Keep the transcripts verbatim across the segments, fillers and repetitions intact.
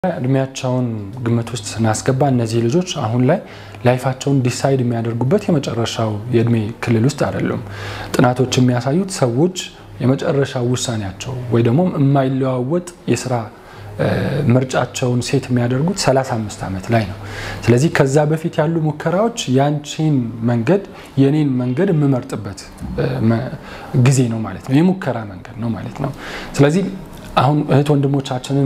እድሜያቸውን ግምት ውስጥ ስናስገባ እነዚህ ልጆች አሁን ላይ ላይፋቸውን ዲሳይድ የሚያደርጉበት የመጨረሻው የእድሜ ክልል ውስጥ አይደሉም። ጥናቶች የሚያሳዩት ሰዎች የመጨረሻው ውሳኔያቸው ወይ ደግሞ የማይለዋወጥ የሥራ ምርጫቸውን ሴት የሚያደርጉት ሰላሳ አምስት ዓመት ላይ ነው። ስለዚህ ከዛ በፊት ያሉ ሙከራዎች ያንቺን መንገድ የኔን መንገድ የምመርጥበት ጊዜ ነው ማለት ነው። የሙከራ መንገድ ነው ማለት ነው። ስለዚህ አሁን እህት ወንድሞቻችንን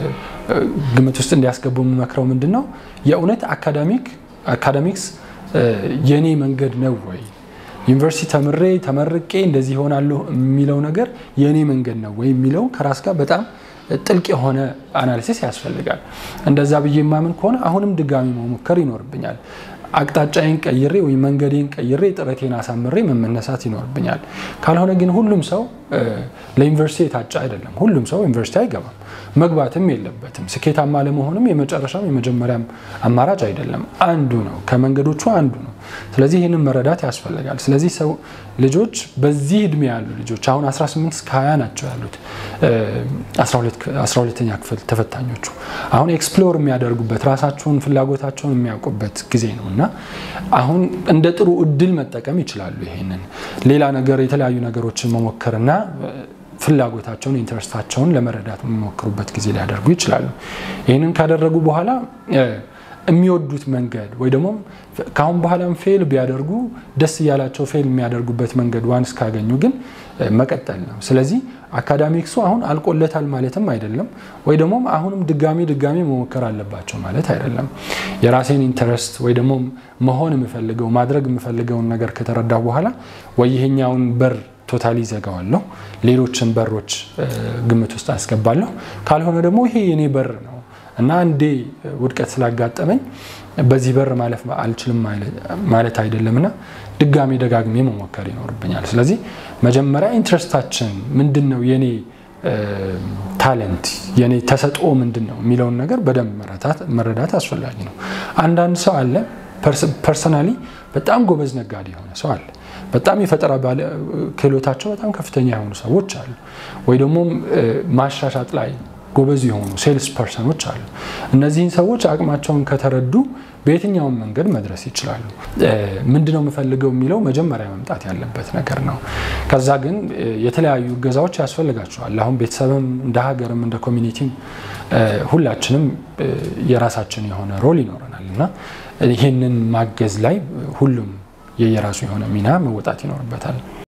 ግምት ውስጥ እንዲያስገቡ የምመክረው ምንድነው የእውነት አካዳሚክ አካዳሚክስ የኔ መንገድ ነው ወይ ዩኒቨርሲቲ ተምሬ ተመርቄ እንደዚህ ሆናለሁ የሚለው ነገር የኔ መንገድ ነው ወይ የሚለው ከራስ ጋር በጣም ጥልቅ የሆነ አናሊሲስ ያስፈልጋል። እንደዛ ብዬ ማምን ከሆነ አሁንም ድጋሚ መሞከር ይኖርብኛል። አቅጣጫዬን ቀይሬ ወይ መንገዴን ቀይሬ ጥረቴን አሳምሬ መመነሳት ይኖርብኛል። ካልሆነ ግን ሁሉም ሰው ለዩኒቨርሲቲ ታጫ አይደለም። ሁሉም ሰው ዩኒቨርሲቲ አይገባም። መግባትም የለበትም። ስኬታማ ለመሆንም የመጨረሻው የመጀመሪያም አማራጭ አይደለም። አንዱ ነው ከመንገዶቹ አንዱ ነው። ስለዚህ ይሄንን መረዳት ያስፈልጋል። ስለዚህ ሰው ልጆች በዚህ እድሜ ያሉ ልጆች አሁን አስራ ስምንት እስከ ሃያ ናቸው ያሉት አስራ ሁለተኛ ክፍል ተፈታኞቹ አሁን ኤክስፕሎር የሚያደርጉበት ራሳቸውን ፍላጎታቸውን የሚያውቁበት ጊዜ ነውና አሁን እንደ ጥሩ እድል መጠቀም ይችላሉ። ይሄንን ሌላ ነገር የተለያዩ ነገሮችን መሞከርና ፍላጎታቸውን ኢንተረስታቸውን ለመረዳት የሚሞክሩበት ጊዜ ሊያደርጉ ይችላሉ። ይሄንን ካደረጉ በኋላ የሚወዱት መንገድ ወይ ደግሞ ካሁን በኋላም ፌል ቢያደርጉ ደስ ያላቸው ፌል የሚያደርጉበት መንገድ ዋንስ ካገኙ ግን መቀጠል ነው። ስለዚህ አካዳሚክሱ አሁን አልቆለታል ማለትም አይደለም ወይ ደግሞ አሁንም ድጋሚ ድጋሚ መሞከር አለባቸው ማለት አይደለም። የራሴን ኢንተረስት ወይ ደግሞ መሆን የምፈልገው ማድረግ የምፈልገውን ነገር ከተረዳው በኋላ ወይ ይሄኛውን በር ቶታሊ ዘጋዋለሁ ሌሎችን በሮች ግምት ውስጥ አስገባለሁ። ካልሆነ ደግሞ ይሄ የኔ በር ነው እና አንዴ ውድቀት ስላጋጠመኝ በዚህ በር ማለፍ አልችልም ማለት አይደለምና ድጋሚ ደጋግሜ መሞከር ይኖርብኛል። ስለዚህ መጀመሪያ ኢንትረስታችን ምንድነው የኔ ታለንት የኔ ተሰጥኦ ምንድነው የሚለውን ነገር በደንብ መረዳት መረዳት አስፈላጊ ነው። አንዳንድ ሰው አለ ፐርሰናሊ በጣም ጎበዝ ነጋዴ የሆነ ሰው አለ። በጣም የፈጠራ ክህሎታቸው በጣም ከፍተኛ የሆኑ ሰዎች አሉ። ወይ ደግሞ ማሻሻጥ ላይ ጎበዝ የሆኑ ሴልስ ፐርሰኖች አሉ። እነዚህን ሰዎች አቅማቸውን ከተረዱ በየትኛውም መንገድ መድረስ ይችላሉ። ምንድነው የምፈልገው የሚለው መጀመሪያ መምጣት ያለበት ነገር ነው። ከዛ ግን የተለያዩ ገዛዎች ያስፈልጋቸዋል። አሁን ቤተሰብም እንደ ሀገርም እንደ ኮሚኒቲም ሁላችንም የራሳችን የሆነ ሮል ይኖረናልና ይሄንን ማገዝ ላይ ሁሉም የየራሱ የሆነ ሚና መወጣት ይኖርበታል።